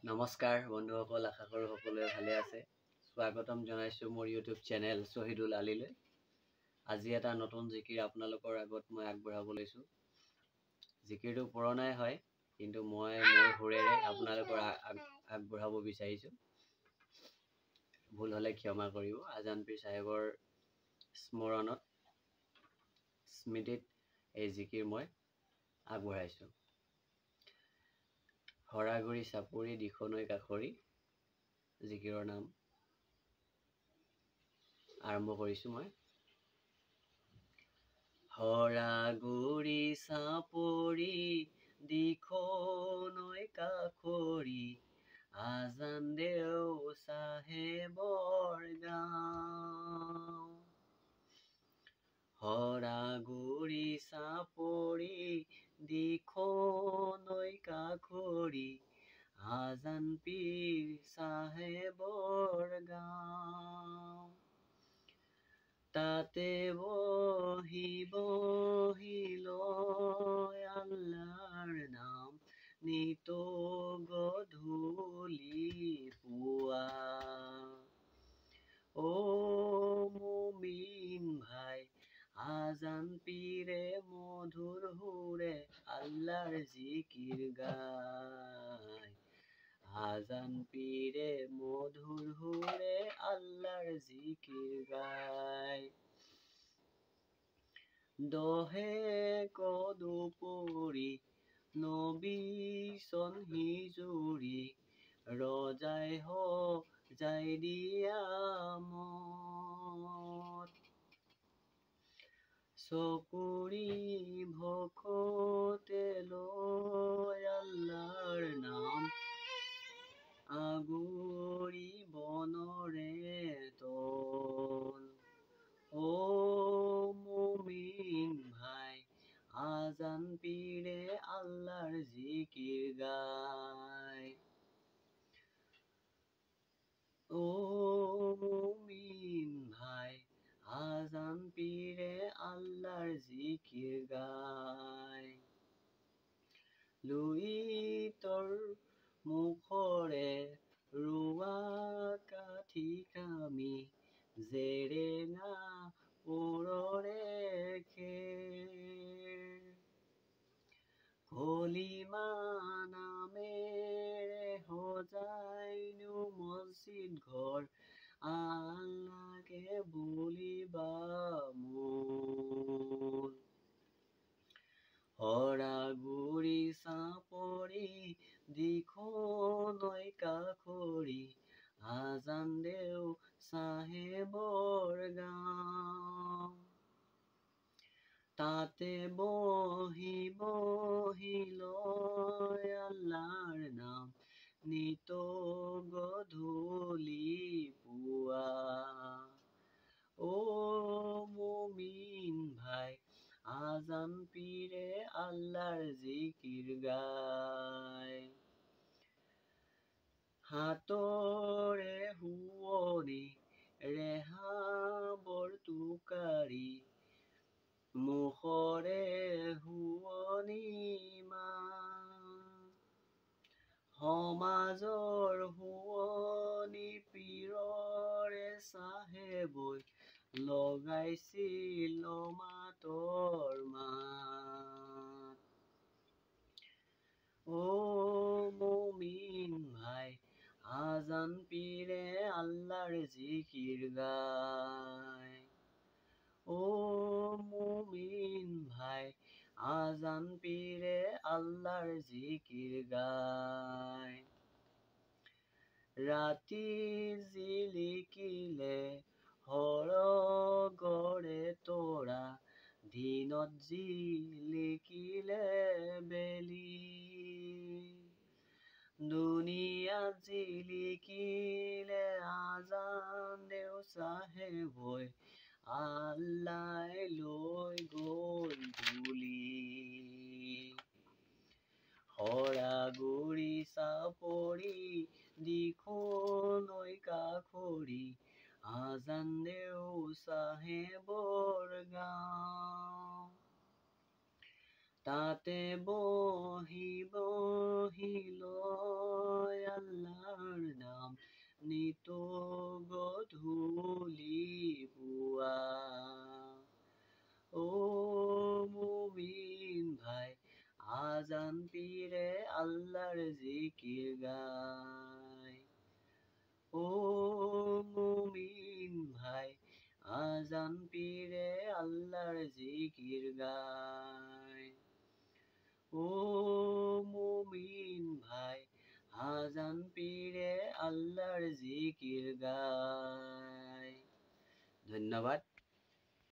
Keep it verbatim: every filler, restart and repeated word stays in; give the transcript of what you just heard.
নমস্কাৰ বন্ধুসকল, আশা কৰোঁ সকলোৱে ভালে আছে। স্বাগতম জনাইছোঁ মোৰ ইউটিউব চেনেল শহীদুল আলীলৈ। আজি এটা নতুন জিকিৰ আপোনালোকৰ আগত মই আগবঢ়াব লৈছোঁ। জিকিৰটো পুৰণাই হয়, কিন্তু মই মোৰ সুৰেৰে আপোনালোকৰ আগবঢ়াব বিচাৰিছোঁ। ভুল হ'লে ক্ষমা কৰিব। আজান পীৰ চাহেবৰ স্মৰণত স্মৃতিত এই জিকিৰ মই আগবঢ়াইছোঁ। হৰাগুৰি চাপৰি দিখনৈ কাষৰি, জিকিৰৰ নাম আৰম্ভ কৰিছোঁ মই। হৰাগুৰি চাপৰি দিখনৈ কাষৰি, আজান দেও চাহেবৰ গাঁও। হৰাগুৰি চাপৰি দিখনৈ কাষৰি, আজান পীৰ চাহেবৰ গাঁও। তাতে বহি বহি লয় আল্লাৰ নাম, নিত গধূলি পুৱা। ও মুমিন ভাই, আজান পীৰে মধুৰ সুৰে আল্লাহৰ জিকিৰ গায়। আজান পীৰে মধুৰ সুৰে আল্লাহৰ জিকিৰ গায়। দহে কদুপৰি নবী চন হিজুৰি, ৰজাই সজাই দিয়া মত। চকুৰি ভকতে লয় আল্লাহৰ নাম, আগুৰি বনৰে তল। ও মুমিন ভাই, আজান পীৰে আল্লাহৰ জিকিৰ গায়। ও মুমিন ভাই, আজান পীৰে আল্লাহৰ জিকিৰ গায়। লুইতৰ মুখৰে ৰোৱা কাঠি কামি, জেৰেঙা পোৰৰে খেৰ। কলিমা নামেৰে সজাইনো মছজিদ ঘৰ, আল্লাহকে বুলিবা মূল। হৰাগুৰি চাপৰি দিখনৈ কাষৰি, আজান দেও চাহেবৰ গাঁও। তাতে বহি বহি লয় আল্লাহৰ নাম, নিত গধূলি পুৱা। ও মুমিন ভাই, আজান পীৰে আল্লাহৰ জিকিৰ গায়। হাতৰে শুৱনি ৰেহাবৰ টোকাৰি, মুখৰে শুৱনি মাত। সমাজৰ শুৱনি পীৰৰে চাহেবই, লগাইছিল মাতৰ মাত। ও মুমিন ভাই, আজান পীৰে আল্লাহৰ জিকিৰ গায়। ও মুমিন ভাই, আজান পীৰে আল্লাহৰ জিকিৰ গায়। ৰাতি জিলিকিলে সৰগৰে তৰা, দিনত জিলিকিলে বেলি। দুনিয়াত জিলিকিলে আজান দেও চাহেবই, আল্লাই লৈ গ'ল তুলি। হৰাগুৰি চাপৰি দিখনৈ কাষৰি, আজান দেও চাহেবৰ গাঁও। তাতে বহি বহি লয় আল্লাহৰ তো গধূলি পুৱা ও মুমিন ভাই আজান পীরে আল্লাহর জিকির গায় ও মুমিন ভাই আজান পীরে আল্লাহর জিকির গায় ও মুমিন ভাই আজান পীরে আল্লাহর জিকির গায়। ধন্যবাদ।